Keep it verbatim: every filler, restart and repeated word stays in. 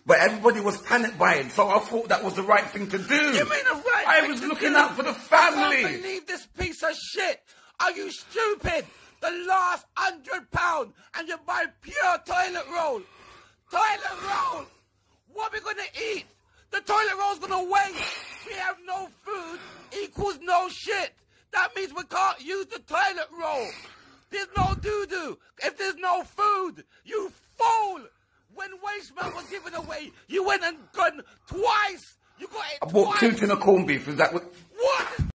But everybody was panic buying, so I thought that was the right thing to do. You mean the right I thing was to looking do? out for the family. I can't believe this piece of shit. Are you stupid? The last hundred pound and you buy pure toilet roll. Toilet roll. What are we gonna eat? The toilet roll's gonna waste. We have no food equals no shit. That means we can't use the toilet roll. There's no doo-doo. If there's no food, you fool. When waste milk was given away, you went and gone twice. You got it I bought twice. two tin of corned beef. Is that what...